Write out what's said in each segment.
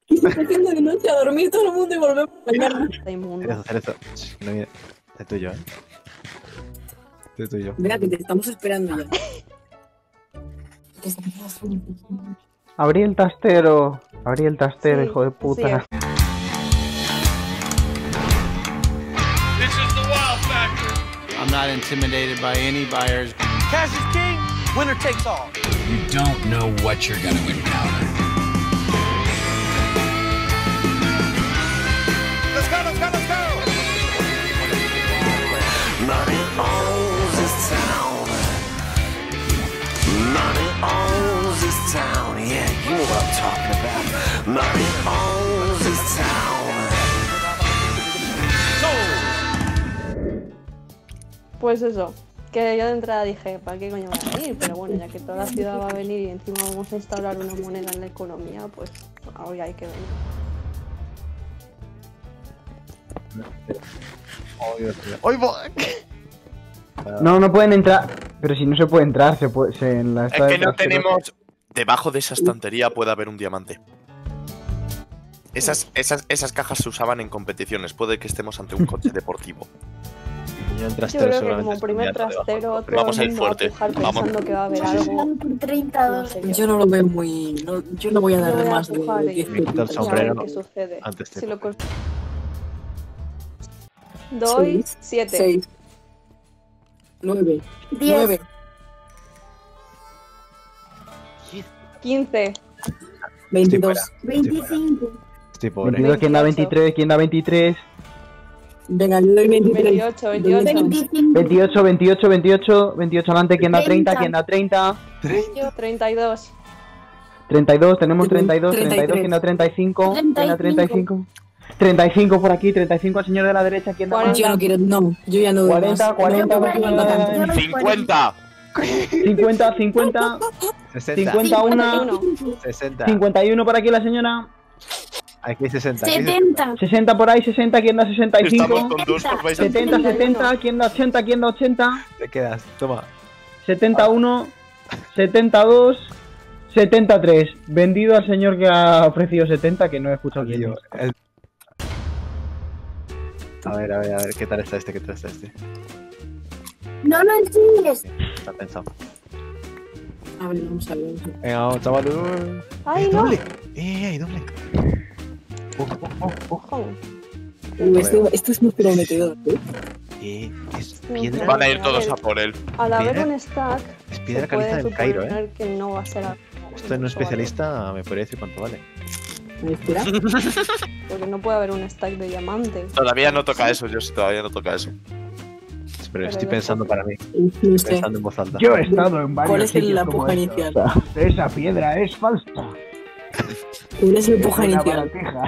¿Qué está haciendo de noche? A dormir todo el mundo y volvemos mañana. Está inmundo. ¿Quieres hacer esto? No, mira. Es tuyo, Es tuyo. Venga, que te estamos esperando ya. Abrí el tastero. Abrí el tastero, Sí, hijo de puta. sí. This is the wow factor. I'm not intimidated by any buyers. Cash is king. Winner takes all. You don't know what you're gonna encounter. Let's go, let's go, let's go. Money owns this town. Money owns this town. Yeah, you know what I'm talking about. Money owns this town. Pues eso, que yo de entrada dije, ¿para qué coño van a venir? Pero bueno, ya que toda la ciudad va a venir y encima vamos a instaurar una moneda en la economía, pues ahora hay que venir. Oh, Dios mío. ¡Ay, No, no pueden entrar. Pero si no se puede entrar, en la Es que no tenemos... Debajo de esa estantería puede haber un diamante. Esas cajas se usaban en competiciones. Puede que estemos ante un coche deportivo. Yo creo que como primer trastero todo Vamos a el ir mundo va a fuerte. pujar Vamos. pensando que va a haber algo. 30 No sé Yo no lo veo muy... No, yo no voy a Yo darle voy a más de pujar 10 y- Me quito el y a ver sombrero qué sucede. antes de Si lo coger. Doy 7. 6, 9, 10. 9, 15. 22. 25. Estoy pobre. 22, ¿quién da 28? 23? ¿Quién da 23? Venga, yo doy 23. 28, 28. 25. 28, 28, 28. 28 adelante, ¿quién da 30? ¿Quién da 30? 32. 32, tenemos 32. 33. 32, ¿quién da 35? ¿Quién da 35? 35 por aquí, 35 al señor de la derecha, ¿quién da 40. Yo no quiero, no, yo ya no doy 40, más. 40, No, porque me lo dan. 50. 50, 50, 60. 51, 60. 51 por aquí la señora. Aquí 60. 70. 60 por ahí, 60, ¿quién da 65? Estamos con dos por país. 70, 70, ¿quién da 80? ¿Quién da 80? Te quedas. Toma. 71, 72, 73. Vendido al señor que ha ofrecido 70, que no he escuchado quién Tío, es. A ver. ¿Qué tal está este? ¿Qué tal está este? No lo enseñes. Está pensado. A ver, vamos a ver. Venga, vamos, chaval. ¡Ay, no! doble! ¡Hay doble! Ojo. Esto es muy prometedor, Es Sí, piedra. Van a ir todos a por él. Al haber Piedra- un stack, Es se piedra puede caliza del Cairo, suponer que no va a ser algo. Esto en un especialista me podría decir cuánto vale. Espera. Porque no puede haber un stack de diamantes. Todavía no toca eso, yo sí, todavía no toca eso. Pero estoy ya pensando está. para mí. No sé. Pensando en voz alta. Yo he estado en varios ¿Cuál es sitios la como puja estos. inicial? Esa piedra es falsa. ¿Cuál es la puja Una inicial? baratija.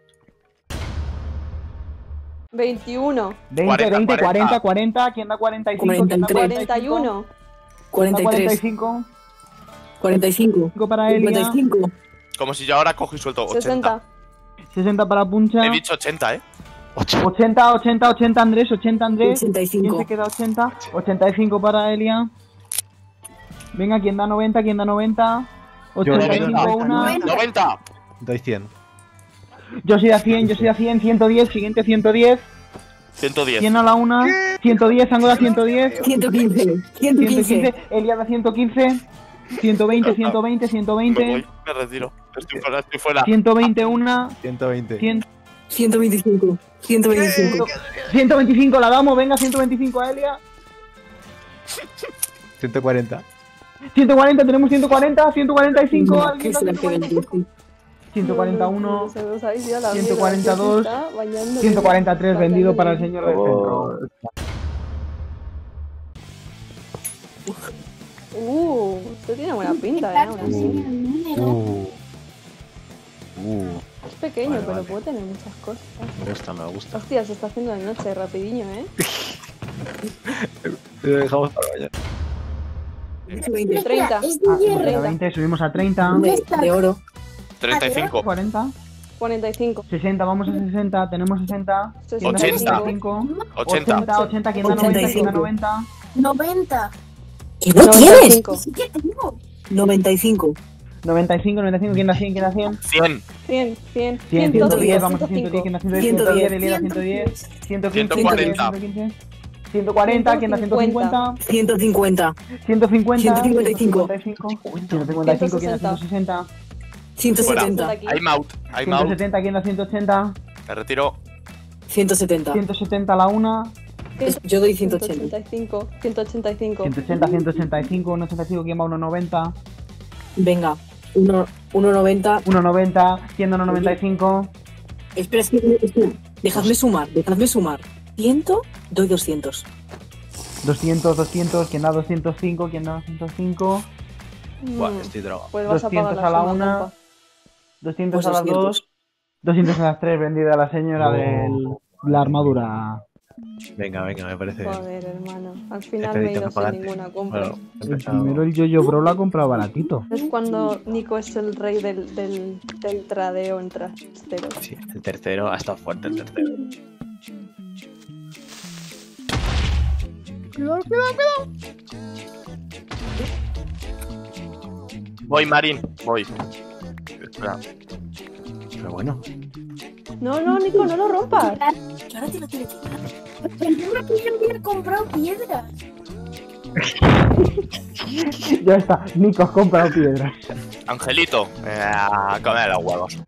21. 20, 20, 40, 40, ¿quién da 45? ¿Quién da 41. 43, 45, 45, 5 para Elia, 55, Como si yo ahora cojo y suelto 80. 60. 60 para Puncha, He dicho 80, ¿eh? 80, 80, 80 Andrés, 80 Andrés, ¿quién 85. se queda 80? 85 para Elia. Venga, ¿quién da 90? ¿Quién da 90? 85 una. 90. Doy 100. Yo soy a 100, yo soy a 100, 110, siguiente 110. 110. 100 a la una, 110, Angola 110. 115, 115. 115, Elia da 115, 120, 120, Me 120, voy, me retiro. Estoy fuera, estoy fuera. 120 una, 120. 100, 125, 125. 125 la damos, venga, 125 a Elia. 140. 140, tenemos 140, 145, ¿Qué alguien da es la que 145. vendí? 141, Se nos ha ido la 142, mierda, que se está bañando 143 de- vendido para el bañando señor del centro. Esto tiene buena pinta, aún así. Es pequeño, Vale, pero vale. puede tener muchas cosas. Me gusta. Hostia, se está haciendo de noche, rapidillo, ¿eh? Lo dejamos para mañana. 20 30. Es de Ah, hierro. 20, subimos a 30, de oro. 35. 40, 45. 60, vamos a 60, tenemos 60, 80. 80. 80, ¿quién da 90? ¿Quién da 90? 90. ¿Que no tienes? 95. Sí que tengo. 95. 95, 95, ¿quién da 100? ¿Quién da 100? 100. 100, 100, 110, vamos a 110, ¿quién da 110? 110, Elida 110, 115, 140. 140, ¿quién da 150? 150. 150, 155. 155, ¿quién da 160? 170. I'm out. 170, ¿quién da 180? Me retiro. 170. 170 la una. Yo doy 180. 185, 185. 180, 185, 185, ¿quién va 190? Venga. 190. 190, ¿quién da 195? Espera. Dejadme sumar. 100, doy 200. 200, 200, ¿quién da 205? ¿Quién da 205? Buah, estoy drogado. Pues vas a pagar 200 a la suma, una, compa. 200 Pues a las 200. 2, 200 a las 3, vendida a la señora de la armadura. Venga, me parece bien. Joder, hermano. Al final Este me he tengo ido que pagar. sin ninguna compra. Bueno, he El empezado- primero, el Yo-Yo Bro, lo ha comprado baratito. Es cuando Nico es el rey del tradeo en trasteros. Sí, el tercero ha estado fuerte, el tercero. Voy, Marín. Voy. Espera. Pero bueno, No, Nico, no lo rompas. Que ahora te lo tiene que quitar. Pensaba que yo había comprado piedras. Ya está, Nico has comprado piedras. Angelito. A comer los huevos.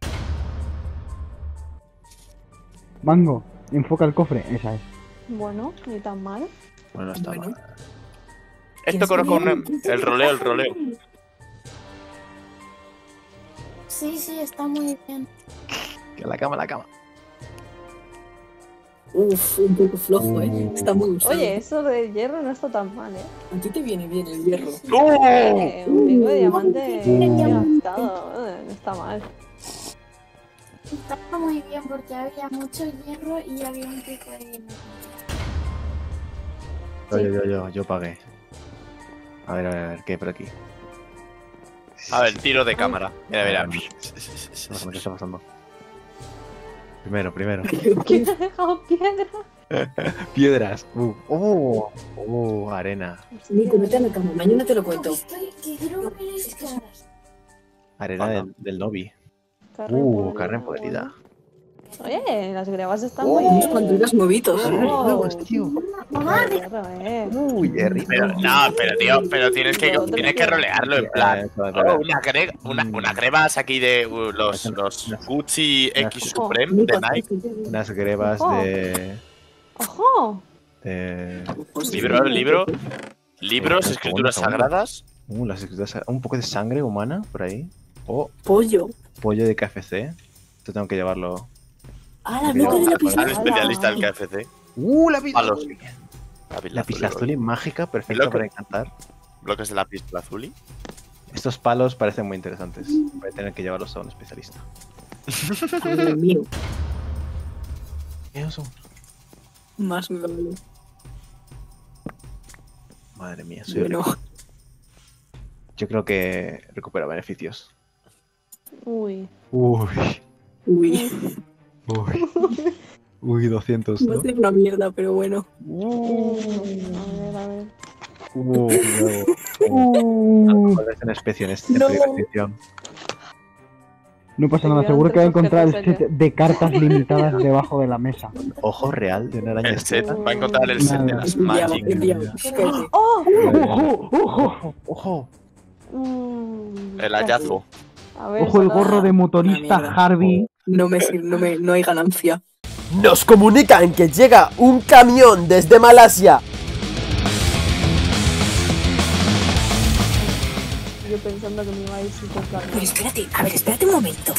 Mango, enfoca el cofre, esa es. Bueno, ni tan mal. bueno, está Bueno. mal. Esto conozco el roleo. Sí, está muy bien. Que la cama. Uf, un poco flojo, Está muy usado. Oye, eso de hierro no está tan mal, A ti te viene bien el hierro. Un pico de diamante gastado, no está mal. Estaba muy bien porque había mucho hierro y había un pico de hierro. Yo pagué. A ver, ¿qué hay por aquí? A ver, tiro de cámara. Mira. ¿Qué está pasando? Primero. ¿Quién ha dejado piedra? Piedras. Arena. Nico, vete a la cama. Mañana te lo cuento. Que quiero ver estas. Arena del Novi. Carne podrida. Oye, las grebas están Unos muy bien. cuantos nuevitos. tío. Mamá, Uy, Jerry. Pero tienes que rolearlo en plan. Unas grebas aquí de los Gucci X Supreme de Nike. Unas grebas Ojo. de... ¡Ojo! Libros, escrituras sagradas. Las escrituras... Un poco de sangre humana por ahí. Pollo. Pollo de KFC. Esto tengo que llevarlo... Ah, la bloque de la Al pizarra. especialista del KFC. La Palos. lapislázuli mágica, perfecta Loco. para encantar. Bloques de lapislázuli. Estos palos parecen muy interesantes. Voy a tener que llevarlos a un especialista. Dios mío. ¿Qué son? Más me vale. Madre mía, soy Bueno, rico. Yo creo que recupera beneficios. Uy. uy. Uy, 200, Va a ¿no? ser una mierda, pero bueno. A ver. Es una especie en este No. extinción. No pasa nada, seguro que va a encontrar el set de cartas limitadas debajo de la mesa. Ojo real de una araña El set. esceta. Va a encontrar el set de las Magic. Cállate. ¡Oh! Ojo. El hallazgo. A ver, Ojo el solo- gorro de motorista Una mierda. Harvey. No hay ganancia. Nos comunican que llega un camión desde Malasia. Yo pensando que me iba a ir sin comprar Pero nada. espérate un momento.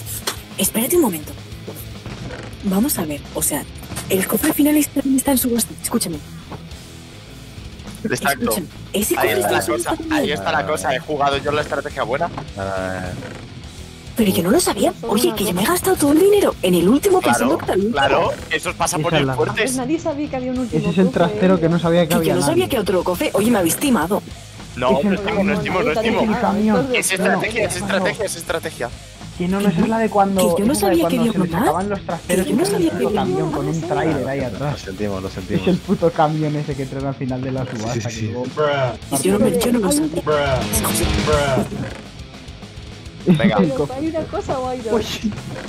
Vamos a ver, o sea, el cofre final está en subasta. Escúchame. Exacto. Escúchame. Ese Ahí cofre está la está en cosa. subasta. Ahí está la cosa. He jugado yo la estrategia buena. Pero yo no lo sabía. Oye, que yo me he gastado todo el dinero en el último pensando que era el último. Claro. Eso pasa por Esa es ir la- Pues fuertes. nadie sabía que había un último Ese es el cofre, trastero que no sabía que Que había yo no sabía nadie. que era otro cofre. Oye, me habéis timado. No, Es el- no estimo. El camión. Es estrategia. Que no es la de cuando, Que yo no es la de sabía que cuando había se les más. acaban los trasteros Que yo no y sale sabía el que puto había camión con un trailer ahí Lo atrás. sentimos. Es el puto camión ese que traen al final de la subasta. Sí. que luego- Yo no lo sabía. Venga. Pero ¿hay una cosa o hay dos?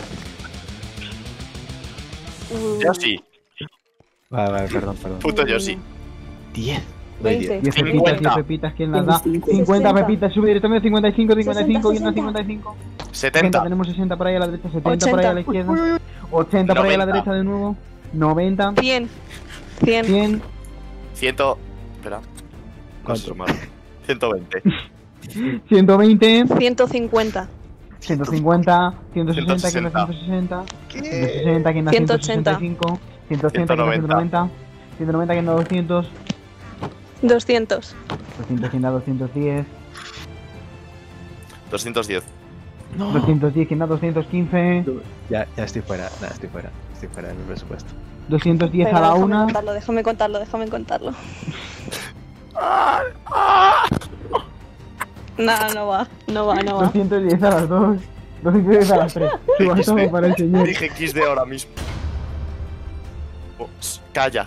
Yo sí. Vale, perdón. Puto yo sí. 10. 20. 10 pepitas, 10 pepitas, ¿quién las da? 50 pepitas, sube directamente 55, 55, 55. 70. Tenemos 60 por ahí a la derecha, 70 por ahí a la izquierda. 80 por ahí a la derecha de nuevo. 90. 100. 100. 100. Espera. No sé sumar. 120. 120. 150. 150. 160, ¿quién da 160? 160, ¿quién da 165? 180, ¿quién da 190? 190, ¿quién da 200? 200. 200, ¿quién da 210? 210. 210, ¿quién da 215? Ya estoy fuera. Nada, estoy fuera del presupuesto. 210 Venga, a la una. Déjame contarlo. No va. 210 a las 2. 210 a las 3. Suba todo para el señor. Dije XD ahora mismo. Oh, calla.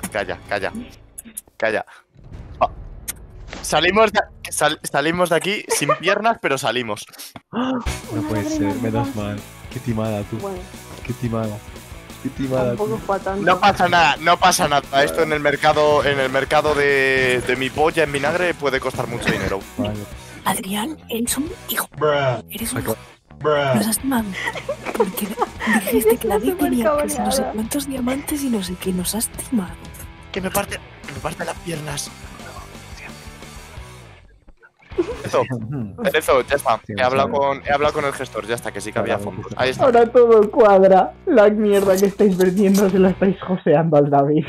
Ah. Salimos de aquí sin piernas, pero salimos. No puede ser, menos mal. Qué timada tú. Bueno, Qué timada tampoco tú. fue tanto. No pasa nada. Esto en el mercado de mi polla en vinagre puede costar mucho dinero. Vale. Adrián, eres un hijo. Eres un hijo. Nos has timado. Porque dijiste que la vida tenía que no sé cuántos diamantes y no sé qué. Nos has timado. Que me parte las piernas. Eso, ya está. He hablado con el gestor, ya está, que sí que había fondos. Ahí está. Ahora todo cuadra. La mierda que estáis vertiendo se la estáis joseando al David.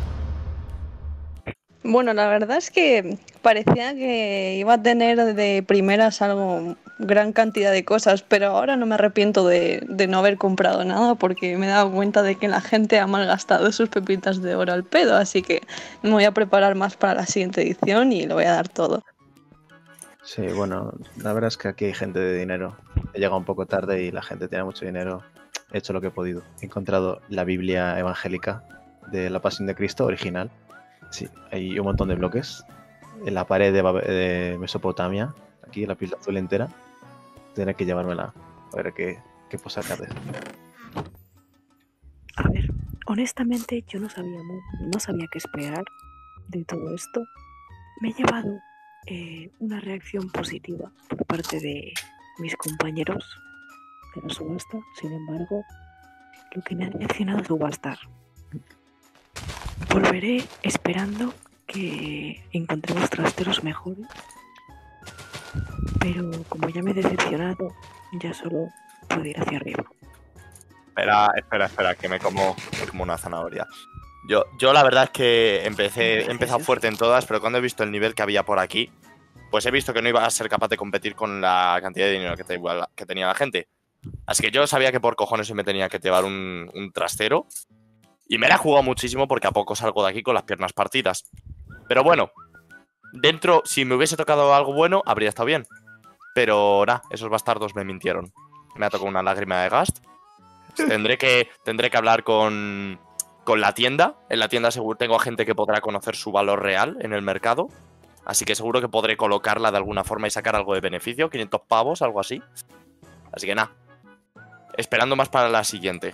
Bueno, la verdad es que parecía que iba a tener de primeras gran cantidad de cosas, pero ahora no me arrepiento de no haber comprado nada porque me he dado cuenta de que la gente ha malgastado sus pepitas de oro al pedo, así que me voy a preparar más para la siguiente edición y lo voy a dar todo. Sí, bueno, la verdad es que aquí hay gente de dinero. He llegado un poco tarde y la gente tiene mucho dinero. He hecho lo que he podido. He encontrado la Biblia evangélica de la Pasión de Cristo original. Sí, hay un montón de bloques. En la pared de Mesopotamia, aquí la pila azul entera. Tendré que llevármela a ver qué puedo sacar de eso. A ver, honestamente yo no sabía qué esperar de todo esto. Me he llevado una reacción positiva por parte de mis compañeros de la subasta. Sin embargo, lo que me han mencionado es subastar. Volveré esperando que encontremos trasteros mejores, pero como ya me he decepcionado, ya solo puedo ir hacia arriba. Espera, que me como una zanahoria. Yo la verdad es que he empezado fuerte en todas, pero cuando he visto el nivel que había por aquí, pues he visto que no iba a ser capaz de competir con la cantidad de dinero que tenía la gente. Así que yo sabía que por cojones se me tenía que llevar un trastero. Y me la he jugado muchísimo porque a poco salgo de aquí con las piernas partidas. Pero bueno, dentro, si me hubiese tocado algo bueno, habría estado bien. Pero nada, esos bastardos me mintieron. Me ha tocado una lágrima de gas. Tendré que hablar con la tienda. En la tienda seguro tengo a gente que podrá conocer su valor real en el mercado. Así que seguro que podré colocarla de alguna forma y sacar algo de beneficio. 500 pavos, algo así. Así que nada. Esperando más para la siguiente.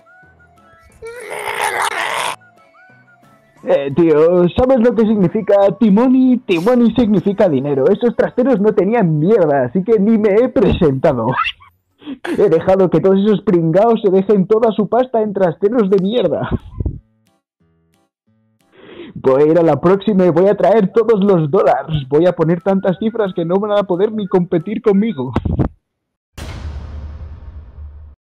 Tío, ¿sabes lo que significa Timoni? Timoni significa dinero. Esos trasteros no tenían mierda, así que ni me he presentado. He dejado que todos esos pringaos se dejen toda su pasta en trasteros de mierda. Voy a ir a la próxima y voy a traer todos los dólares. Voy a poner tantas cifras que no van a poder ni competir conmigo.